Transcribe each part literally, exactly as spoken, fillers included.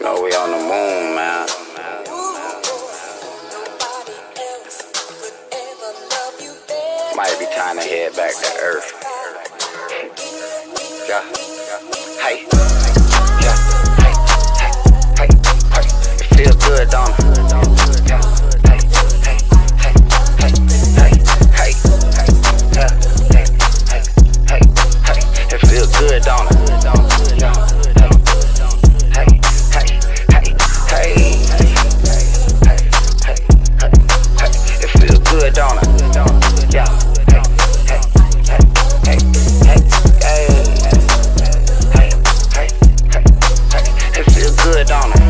know we on the moon, man. Might be time to head back to Earth. Yeah. Hey. Yeah. Hey. Hey. Hey. Hey. It feels good, don't it? Yeah. Hey. Hey. Hey. Hey. Hey. Hey. Hey. Yeah. Hey. Hey. Hey. Hey. It feels good, don't it? Yeah. Hey. Hey. Hey. Hey. Hey. Hey. Hey. Hey. It feels good, don't it? Yeah. Hey. Hey. Hey. Hey. Hey. Hey. Hey. Hey. Hey. It feels good, don't it?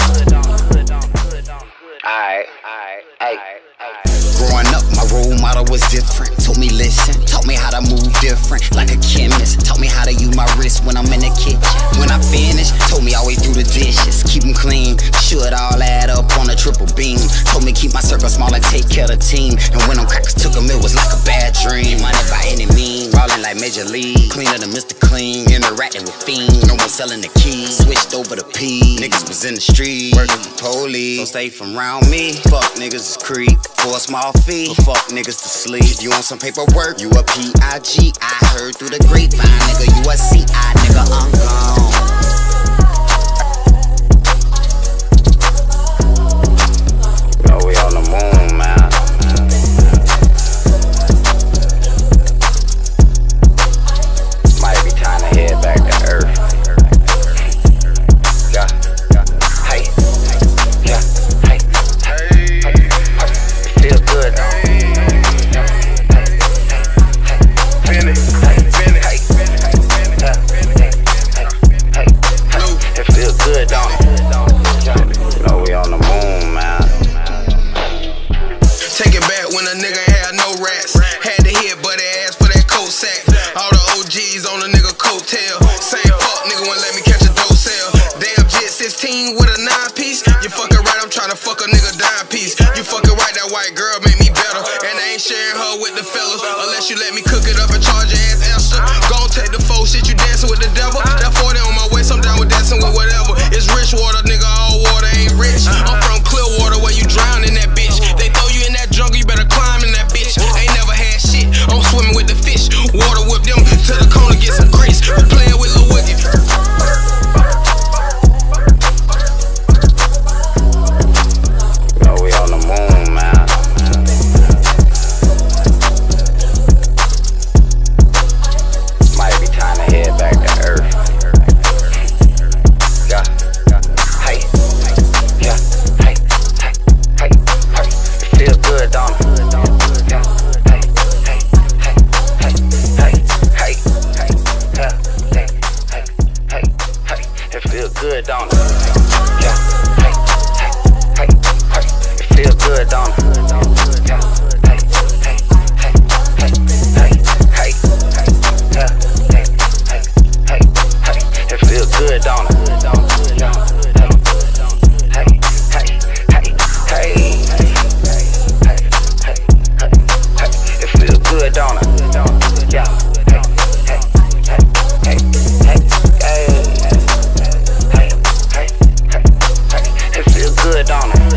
Alright. Alright. Growing up, my role model was different. Told me listen, taught me how to move different, like a chemist. Taught me how to use my wrist when I'm in the kitchen. When I finish, told me always do the dishes, keep them clean. Should all add up on a triple beam. Told me keep my circle small and take care of the team. And when them crackers took them, it was like a bad dream. Money by any means, rolling like Major League. Cleaner than Mister Clean, interacting with fiends. No one selling the keys, switched over to P. Niggas was in the street, working for police. So stay from round me, fuck niggas is creep. For a small fee, but fuck niggas to sleep. If you want some paperwork, you a P I G. I heard through the grapevine, nigga, you a C I, nigga, I'm gone. Know we on the moon, man. Might be time to head back to Earth. Yeah. Hey. Yeah. Hey. Hey. Hey. It feels good, though. It feels good, don't it? Know we on the moon, man. Take it back when a nigga had no rats. Had to hit buddy ass for that coat sack. All the O Gs on a nigga coattail. Same fuck nigga wouldn't let me catch a dope sale. Damn Jet sixteen with a nine piece. You fucking right, I'm tryna fuck a nigga dime piece. You fucking right, that white girl make me better. And I ain't sharing her with the fellas unless you let me cook it up and charge your ass extra. Gon' take the faux shit, you dancing with the devil. That forty on my waist, I'm down with dancing with whatever. It's rich water, nigga, all water ain't rich. I'm from Clearwater where you drown in that bitch. They throw you in that jungle, you better climb in that bitch. Ain't never had shit, I'm swimming with the fish. Water whip them to the corner, get some grease. We playing with Lil Woody. Know we on the moon, man. Might be time to head back to Earth. Yeah. Hey. Yeah. Hey. Hey. Hey. Hey. It feels good, don't it? Yeah. Hey. Hey. Hey. Hey. Hey. Hey. Hey. Yeah. Hey. Hey. Hey. Hey. It feels good, don't it? Yeah. Hey. Hey. Hey. Hey. It feels good, don't it? Yeah. Hey. Hey. Hey. Hey. Hey. Hey. Hey. Yeah. Hey. Hey. Hey. Hey. It feels good, don't it? Yeah. Hey. Hey. Hey. Hey. Hey. Hey. Hey. Hey. Hey. It feels good, don't it? Yeah. Hey. Hey. Hey. Hey. Hey. Hey. Hey. Hey. Hey. Hey. It feels good, don't it?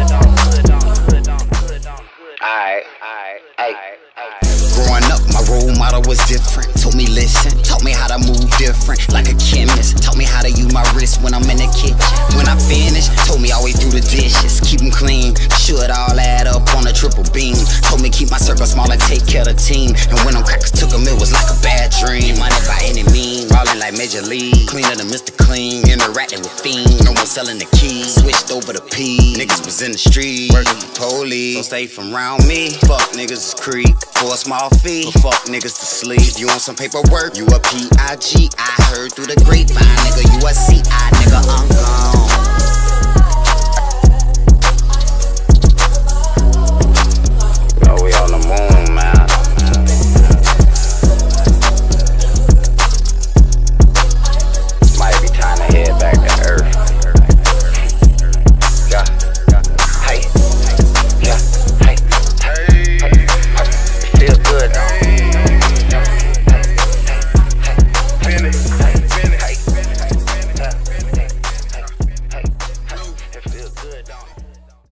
Alright. Alright. Growing up, my role model was different. Told me listen, taught me how to move different, like a chemist. Taught me how to use my wrist when I'm in the kitchen. When I finish, told me always do the dishes, keep them clean. Should all add up on a triple beam. Told me keep my circle small and take care of the team. And when them crackers took them, it was like a bad dream. Money by any means, rolling like Major League. Cleaner than Mister Clean, interacting with fiends. No one selling the keys, switched over to P. Niggas was in the street, working for police. So stay from round me, fuck niggas is creep. For a small fee, but fuck niggas to sleep. If you want some paperwork, you a P I G. I heard through the grapevine, nigga, you a C I, nigga, I'm gone.